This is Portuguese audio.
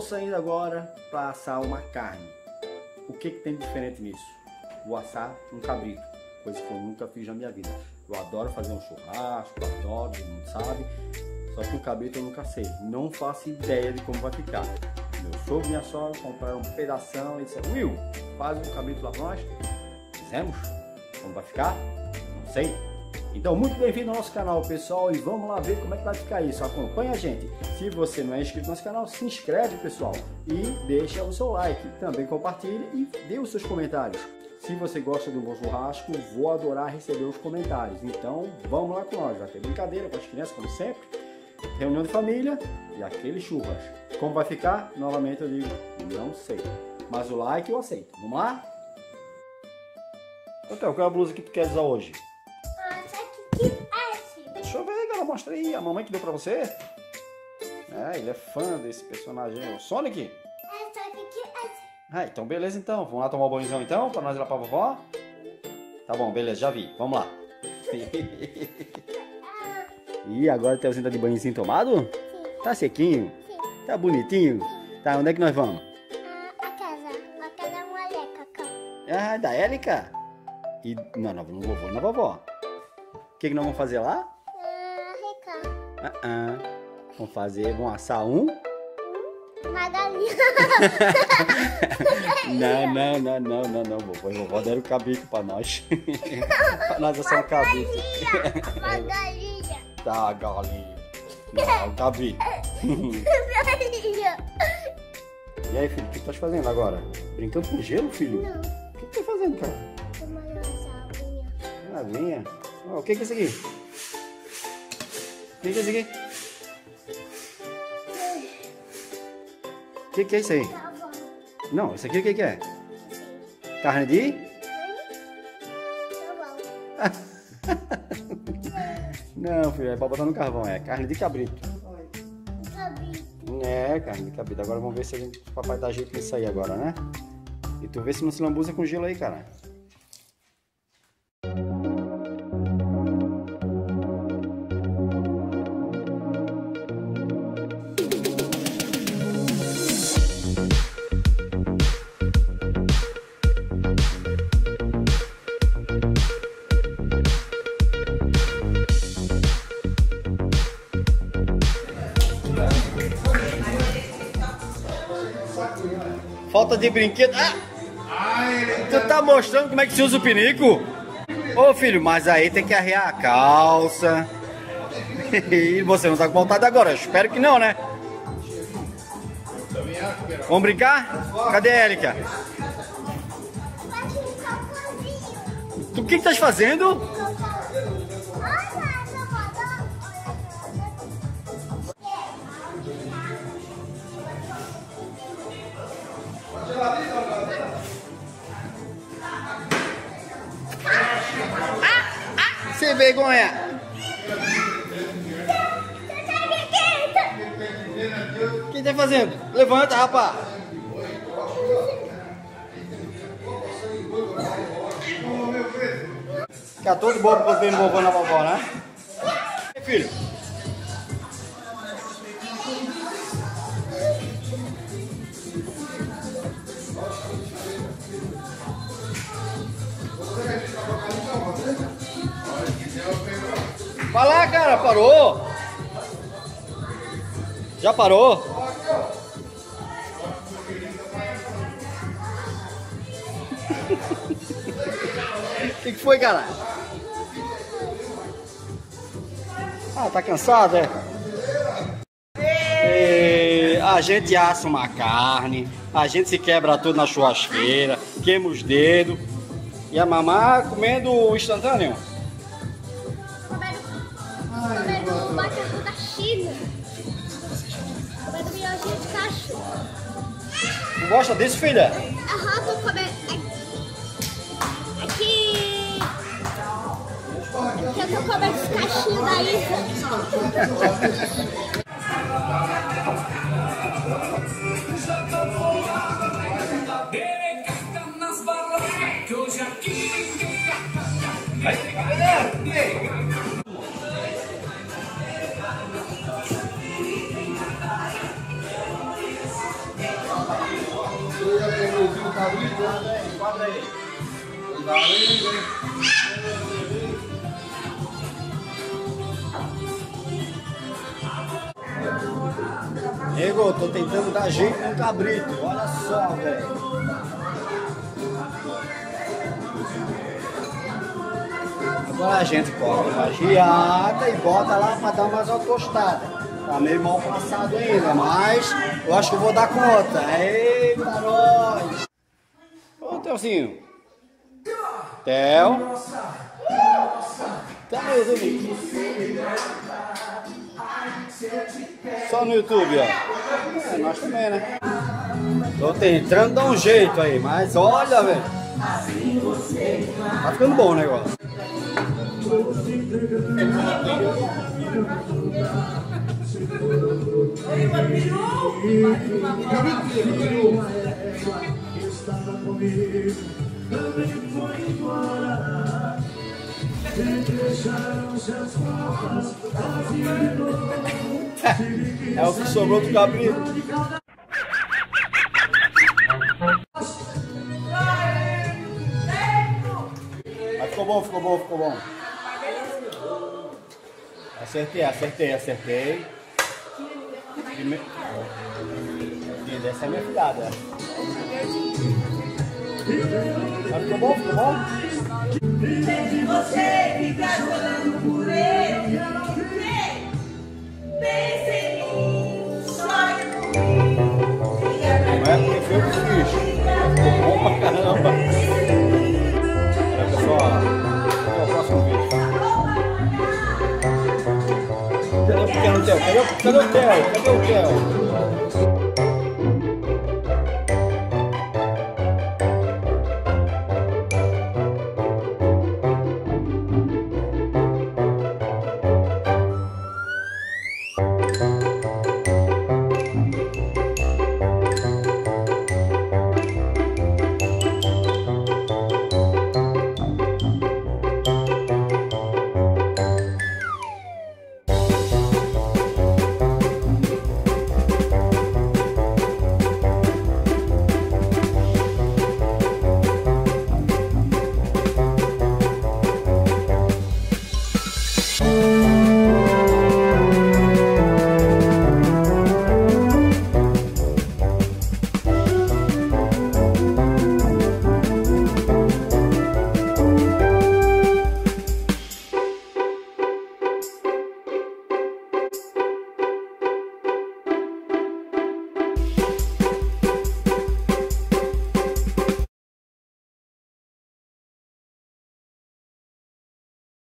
saindo agora para assar uma carne. O que tem de diferente nisso? Vou assar um cabrito, coisa que eu nunca fiz na minha vida. Eu adoro fazer um churrasco, adoro, todo mundo sabe. Só que o cabrito eu nunca sei. Não faço ideia de como vai ficar. Meu sogro e minha sogra compraram um pedação e disseram: Will, faz um cabrito lá para nós. Fizemos. Como vai ficar? Não sei. Então, muito bem-vindo ao nosso canal, pessoal, e vamos lá ver como é que vai ficar isso. Acompanha a gente. Se você não é inscrito no nosso canal, se inscreve, pessoal, e deixa o seu like. Também compartilhe e dê os seus comentários. Se você gosta do bom churrasco, vou adorar receber os comentários. Então, vamos lá com nós. Vai ter brincadeira com as crianças, como sempre, reunião de família e aquele churras. Como vai ficar? Novamente eu digo, não sei. Mas o like eu aceito. Vamos lá? Então, qual é a blusa que tu quer usar hoje? Deixa eu ver, cara, mostra aí. A mamãe que deu pra você? É, ele é fã desse personagem. O Sonic? Ah, então beleza então. Vamos lá tomar um banhozão então, pra nós ir lá pra vovó? Tá bom, beleza, já vi. Vamos lá. E agora o Teozinho tá de banhozinho tomado? Sim. Tá sequinho? Sim. Tá bonitinho? Tá, onde é que nós vamos? A casa da moleca. Ah, da Élica? E não, no vovô e na vovó. O que nós vamos fazer lá? Vamos assar uma galinha. Não, vovô e vovó deram o cabrito pra nós. Pra nós assar um cabrito. Uma galinha. Tá, galinha. Não, cabrito. Galinha. E aí, filho, o que tu tá fazendo agora? Brincando com gelo, filho? Não. O que tu tá fazendo, cara? Tomando essa aguinha. Aguinha? O que é isso aqui? O que é isso aqui? O que é isso aí? Não, isso aqui o que é? Carne de? Não, filho, é pra botar no carvão, é carne de cabrito. É, carne de cabrito. Agora vamos ver se o papai dá jeito nisso aí agora, né? E tu vê se não se lambuza com gelo aí, cara. Falta de brinquedo. Tu tá mostrando como é que se usa o pinico? Ô filho, mas aí tem que arrear a calça. E você não tá com vontade agora? Eu espero que não, né? Vamos brincar? Cadê a Élica? O que estás fazendo? Sem vergonha! O que tá fazendo? Levanta, rapaz! Fica todo bobo quando vem no vovô na vovó, né? Filho! Vai lá, cara, parou? Já parou? O que foi, cara? Ah, tá cansado, é? A gente assa uma carne, a gente se quebra tudo na churrasqueira, queima os dedos. E a mamá comendo o instantâneo? Comendo macarrão da China. Comendo miojinho de cachorro. Tu gosta disso, filha? Aham, tô comendo. Aqui. Eu tô comendo esse cachinho da Isa. Enquadra aí. Nego, tô tentando dar jeito no cabrito. Olha só, velho. Agora a gente coloca uma geada e bota lá para dar mais uma tostada. Tá meio mal passado ainda, mas eu acho que eu vou dar conta. Eita, nós! Ô, Telzinho. Tel. Tá no YouTube. Só no YouTube, ó. É, nós também, né? Tô tentando dar um jeito aí, mas olha, velho. Tá ficando bom o negócio. É o que sobrou do cabrito. Mas ficou bom, ficou bom, ficou bom. Acertei. Essa é minha filhada. Mas ficou bom, ficou bom? De você ficar chorando por ele. Pensa em mim, chore por mim. Não é porque foi o que fiz. Ficou bom pra caramba. Olha pessoal, até o próximo vídeo. Cadê o pequeno Theo? Cadê o Theo?